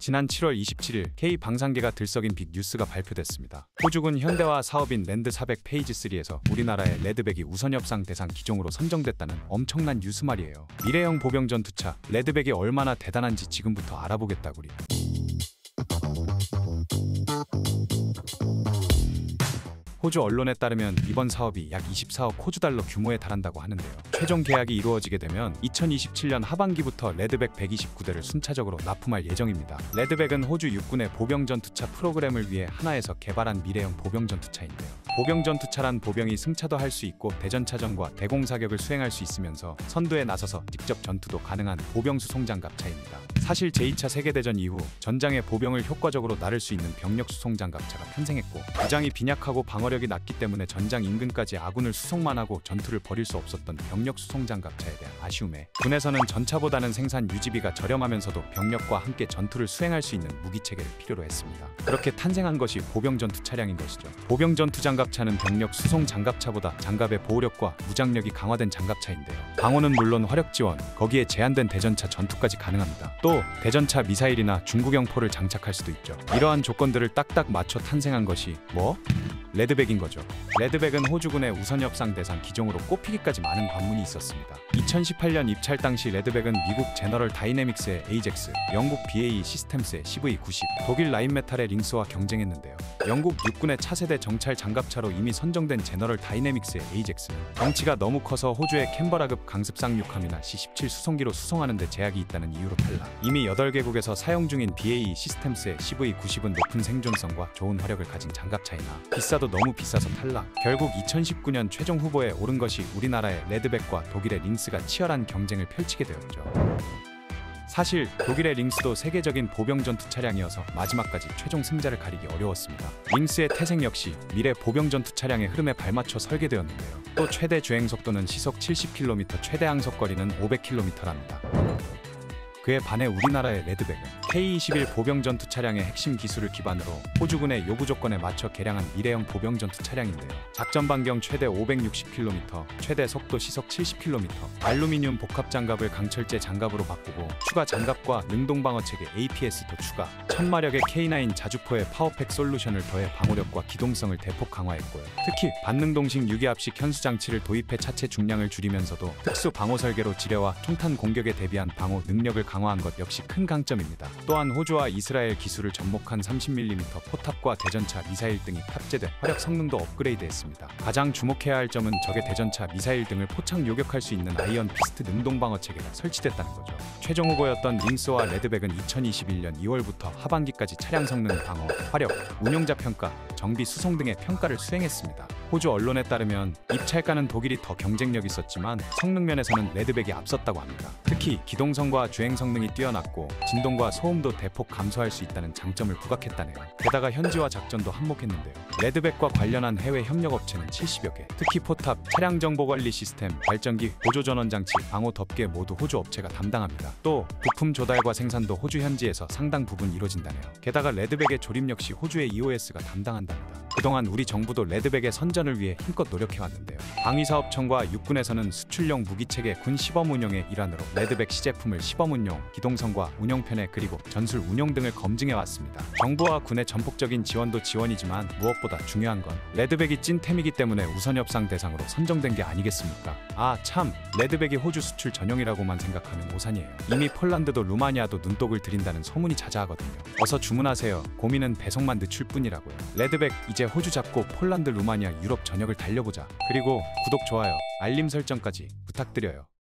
지난 7월 27일 K 방산계가 들썩인 빅 뉴스가 발표됐습니다. 호주군 현대화 사업인 랜드 400 페이지 3에서 우리나라의 레드백이 우선협상 대상 기종으로 선정됐다는 엄청난 뉴스 말이에요. 미래형 보병 전투차 레드백이 얼마나 대단한지 지금부터 알아보겠다구리. 호주 언론에 따르면 이번 사업이 약 24억 호주달러 규모에 달한다고 하는데요. 최종 계약이 이루어지게 되면 2027년 하반기부터 레드백 129대를 순차적으로 납품할 예정입니다. 레드백은 호주 육군의 보병전투차 프로그램을 위해 하나에서 개발한 미래형 보병전투차인데요. 보병전투차란 보병이 승차도 할 수 있고 대전차전과 대공사격을 수행할 수 있으면서 선두에 나서서 직접 전투도 가능한 보병수송장갑차입니다. 사실 제2차 세계대전 이후 전장에 보병을 효과적으로 나를 수 있는 병력수송장갑차가 탄생했고 무장이 빈약하고 방어력이 낮기 때문에 전장 인근까지 아군을 수송만 하고 전투를 벌일 수 없었던 병력수송장갑차에 대한 아쉬움에 군에서는 전차보다는 생산 유지비가 저렴하면서도 병력과 함께 전투를 수행할 수 있는 무기체계를 필요로 했습니다. 그렇게 탄생한 것이 보병전투 차량인 것이죠. 보병전투장갑차는 병력수송장갑차보다 장갑의 보호력과 무장력이 강화된 장갑차인데요. 방어는 물론 화력지원, 거기에 제한된 대전차 전투까지 가능합니다. 또 대전차 미사일이나 중국형 포를 장착할 수도 있죠. 이러한 조건들을 딱딱 맞춰 탄생한 것이 레드백인 거죠. 레드백은 호주군의 우선협상 대상 기종으로 꼽히기까지 많은 관문이 있었습니다. 2018년 입찰 당시 레드백은 미국 제너럴 다이내믹스의 에이젝스, 영국 BAE 시스템스의 CV90, 독일 라인메탈의 링스와 경쟁했는데요. 영국 육군의 차세대 정찰 장갑차로 이미 선정된 제너럴 다이내믹스의 에이젝스는 덩치가 너무 커서 호주의 캔버라급 강습 쌍육함이나 C-17 수송기로 수송하는 데 제약이 있다는 이유로 탈락. 이미 8개국에서 사용 중인 BAE 시스템스의 CV90은 높은 생존성과 좋은 화력을 가진 장갑차이나 비싸도 너무 비싸서 탈락. 결국 2019년 최종 후보에 오른 것이 우리나라의 레드백과 독일의 링스가 치열한 경쟁을 펼치게 되었죠. 사실 독일의 링스도 세계적인 보병전투 차량이어서 마지막까지 최종 승자를 가리기 어려웠습니다. 링스의 태생 역시 미래 보병전투 차량의 흐름에 발맞춰 설계되었는데요. 또 최대 주행 속도는 시속 70km, 최대 항속거리는 500km랍니다. 그에 반해 우리나라의 레드백은 K-21 보병전투 차량의 핵심 기술을 기반으로 호주군의 요구 조건에 맞춰 개량한 미래형 보병전투 차량인데요. 작전 반경 최대 560km, 최대 속도 시속 70km, 알루미늄 복합 장갑을 강철제 장갑으로 바꾸고 추가 장갑과 능동방어체계 APS도 추가, 1000마력의 K9 자주포의 파워팩 솔루션을 더해 방호력과 기동성을 대폭 강화했고요. 특히 반능동식 유기압식 현수 장치를 도입해 차체 중량을 줄이면서도 특수 방호 설계로 지뢰와 총탄 공격에 대비한 방호 능력을 강화한 것 역시 큰 강점입니다. 또한 호주와 이스라엘 기술을 접목한 30mm 포탑과 대전차 미사일 등이 탑재돼 화력 성능도 업그레이드했습니다. 가장 주목해야 할 점은 적의 대전차 미사일 등을 포착 요격할 수 있는 아이언 피스트 능동방어 체계가 설치됐다는 거죠. 최종 후보였던 링스와 레드백은 2021년 2월부터 하반기까지 차량 성능 방어, 화력, 운용자 평가, 정비 수송 등의 평가를 수행했습니다. 호주 언론에 따르면 입찰가는 독일이 더 경쟁력 있었지만 성능 면에서는 레드백이 앞섰다고 합니다. 특히 기동성과 주행 성능이 뛰어났고 진동과 소음도 대폭 감소할 수 있다는 장점을 부각했다네요. 게다가 현지화 작전도 한몫했는데요. 레드백과 관련한 해외 협력 업체는 70여 개, 특히 포탑, 차량 정보 관리 시스템, 발전기, 보조 전원 장치, 방호 덮개 모두 호주 업체가 담당합니다. 또 부품 조달과 생산도 호주 현지에서 상당 부분 이루어진다네요. 게다가 레드백의 조립 역시 호주의 EOS가 담당한답니다. 그동안 우리 정부도 레드백의 선전을 위해 힘껏 노력해왔는데요. 방위사업청과 육군에서는 수출용 무기체계 군 시범 운용의 일환으로 레드백 시제품을 시범 운용, 기동성과 운용편에 그리고 전술 운용 등을 검증해왔습니다. 정부와 군의 전폭적인 지원도 지원이지만 무엇보다 중요한 건 레드백이 찐템이기 때문에 우선협상 대상으로 선정된 게 아니겠습니까? 아 참, 레드백이 호주 수출 전용이라고만 생각하면 오산이에요. 이미 폴란드도 루마니아도 눈독을 들인다는 소문이 자자하거든요. 어서 주문하세요. 고민은 배송만 늦출 뿐이라고요. 레드백 이제 호주 잡고 폴란드, 루마니아, 유럽 전역을 달려보자. 그리고 구독, 좋아요, 알림 설정까지 부탁드려요.